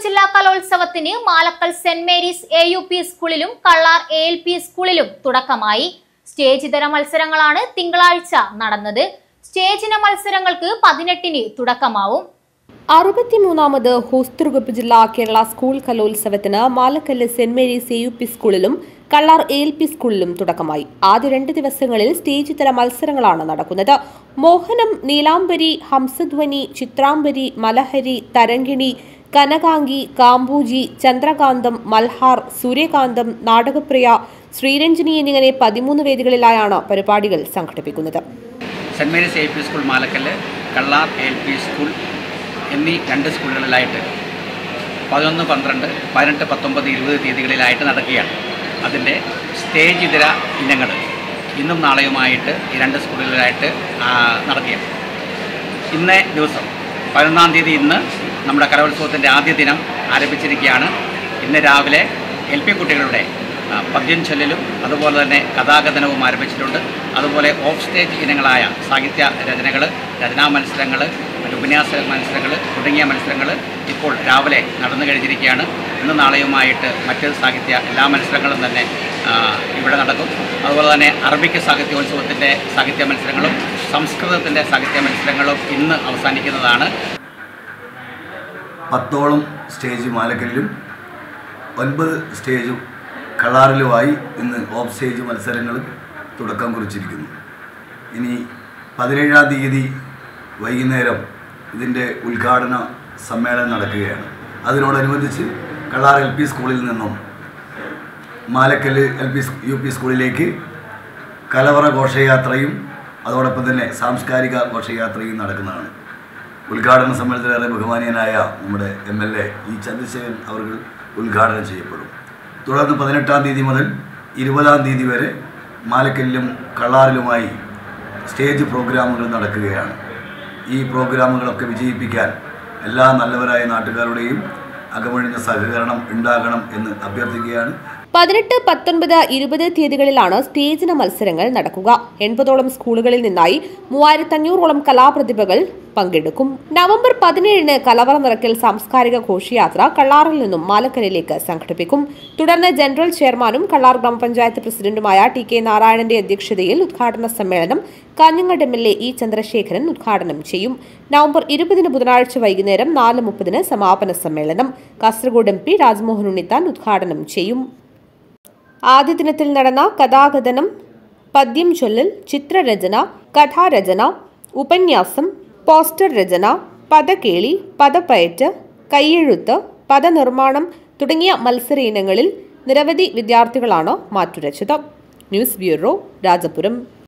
ജില്ലാ കലോത്സവത്തിന് മാലക്കൽ saint Mary's AUP സ്കൂളിലും കള്ളാർ ALP സ്കൂളിലും തുടക്കമായി. സ്റ്റേജ് ഇതര മത്സരങ്ങളാണ് തിങ്കളാഴ്ച നടന്നത്. സ്റ്റേജ് ഇന മത്സരങ്ങൾക്ക് 18-ന് തുടക്കമാവും. 63ാമത് ഹോസ്ദുർഗ് ജില്ലാ കേരള സ്കൂൾ കലോത്സവത്തിന് മാലക്കല്ല് സെന്റ് മേരീസ് AUP സ്കൂളിലും കള്ളാർ ALP സ്കൂളിലും തുടക്കമായി. ആദ്യ 2 ദിവസങ്ങളിൽ സ്റ്റേജ് ഇതര മത്സരങ്ങളാണ് നടക്കുന്നത്. മോഹനം, നീലാംബരി, ഹംസധ്വനി, ചിത്രാംബരി, മലഹരി, തരംഗിണി, കനകാംഗി, കാംബൂജി, ചന്ദ്രകാന്തം, മൽഹാർ, സൂര്യകാന്തം, നാടകപ്രിയ, ശ്രീരഞ്ജിനി എന്നിങ്ങനെ 13 വേദികളിലായാണ് പരിപാടികൾ സംഘടിപ്പിക്കുന്നത്. Saint Mary's AUP school Malakkallu, Kallar ALP school എന്നീ 2 സ്കൂളുകളിലായിട്ട് 11, 12, 18, 19, 20 തീയതികളിലായിട്ട് നടക്കുകയാണ്. അതിൻ്റെ സ്റ്റേജ് ഇതര ഇനങ്ങൾ ഇന്നും നാളെയുമായിട്ട് ഈ 2 സ്കൂളുകളിലായിട്ട് നടക്കുകയാണ്. ഇന്നേ ദിവസം 11-ാം തീയതി ഇന്ന് നമ്മുടെ കലോത്സവത്തിൻ്റെ ആദ്യ ദിനം ആരംഭിച്ചിരിക്കുകയാണ്. ഇന്ന് രാവിലെ LP കുട്ടികളുടെ പദ്യം ചൊല്ലലും അതുപോലെ തന്നെ കഥാകഥനവും ആരംഭിച്ചിട്ടുണ്ട്. അതുപോലെ ഓഫ് സ്റ്റേജ് ഇനങ്ങളായ സാഹിത്യ രചനകൾ, രചനാ മത്സരങ്ങൾ, ഉപന്യാസ മത്സരങ്ങൾ തുടങ്ങിയ മത്സരങ്ങൾ ഇപ്പോൾ രാവിലെ നടന്നു കഴിഞ്ഞിരിക്കുകയാണ്. ഇന്ന് നാളെയുമായിട്ട് മറ്റ് സാഹിത്യ എല്ലാ മത്സരങ്ങളും തന്നെ ഇവിടെ നടക്കും. അതുപോലെ തന്നെ അറബിക് സാഹിത്യോത്സവത്തിൻ്റെ സാഹിത്യ മത്സരങ്ങളും സംസ്കൃതത്തിൻ്റെ സാഹിത്യ മത്സരങ്ങളും ഇന്ന് അവസാനിക്കുന്നതാണ്. 10ഓളം സ്റ്റേജ് മാലക്കല്ലിലും 9 സ്റ്റേജും കള്ളാറിലുമായി ഇന്ന് ഓഫ് സ്റ്റേജ് മത്സരങ്ങൾ തുടക്കം കുറിച്ചിരിക്കുന്നു. ഇനി 17-ാം തീയതി വൈകുന്നേരം ഇതിൻ്റെ ഉദ്ഘാടന സമ്മേളനം നടക്കുകയാണ്. അതിനോടനുബന്ധിച്ച് കള്ളാർ LP സ്കൂളിൽ നിന്നും മാലക്കല്ല് UP സ്കൂളിലേക്ക് കലവറ ഘോഷയാത്രയും അതോടൊപ്പം തന്നെ സാംസ്കാരിക ഘോഷയാത്രയും നടക്കുന്നതാണ്. ഉദ്ഘാടന സമ്മേളനത്തിലേറെ ബഹുമാനീയനായ നമ്മുടെ MLA E. ചന്ദ്രശേഖരൻ അവർ ഉദ്ഘാടനം ചെയ്യപ്പെടും. തുടർന്ന് 18-ാം തീയതി മുതൽ 20-ാം തീയതി വരെ മാലക്കല്ലിലും കള്ളാറിലുമായി സ്റ്റേജ് പ്രോഗ്രാമുകൾ നടക്കുകയാണ്. ഈ പ്രോഗ്രാമുകളൊക്കെ വിജയിപ്പിക്കാൻ എല്ലാ നല്ലവരായ നാട്ടുകാരുടെയും അകമഴിഞ്ഞ സഹകരണം ഉണ്ടാകണം എന്ന് അഭ്യർത്ഥിക്കുകയാണ്. 18, 19, 20 തീയതികളിലാണ് സ്റ്റേജിന മത്സരങ്ങൾ നടക്കുക. 80ഓളം സ്കൂളുകളിൽ നിന്നായി 3500ഓളം കലാപ്രതിഭകൾ പങ്കെടുക്കും. നവംബർ 17-ന് കലവറ നിറയ്ക്കൽ സാംസ്കാരിക ഘോഷയാത്ര കള്ളാറിൽ നിന്നും മാലക്കല്ലിലേക്ക് സംഘടിപ്പിക്കും. തുടർന്ന് ജനറൽ ചെയർമാനും കള്ളാർ ഗ്രാമപഞ്ചായത്ത് പ്രസിഡന്റുമായ TK നാരായണന്റെ അധ്യക്ഷതയിൽ ഉദ്ഘാടന സമ്മേളനം കാഞ്ഞങ്ങാട് MLA E. ചന്ദ്രശേഖരൻ ഉദ്ഘാടനം ചെയ്യും. നവംബർ 20-ന് ബുധനാഴ്ച വൈകുന്നേരം 4:30-ന് സമാപന സമ്മേളനം കാസർഗോഡ് MP രാജ്മോഹൻ ഉണ്ണിത്താൻ ഉദ്ഘാടനം ചെയ്യും. ആദ്യ ദിനത്തിൽ നടന്ന കഥാകഥനം, പദ്യം ചൊല്ലൽ, ചിത്രരചന, കഥാരചന, ഉപന്യാസം, പോസ്റ്റർ രചന, പദകേളി, പദപ്പയറ്റ്, കയ്യെഴുത്ത്, പദനിർമ്മാണം തുടങ്ങിയ മത്സര ഇനങ്ങളിൽ നിരവധി വിദ്യാർത്ഥികളാണ് മാറ്റുരച്ചത്. News bureau, Rajapuram.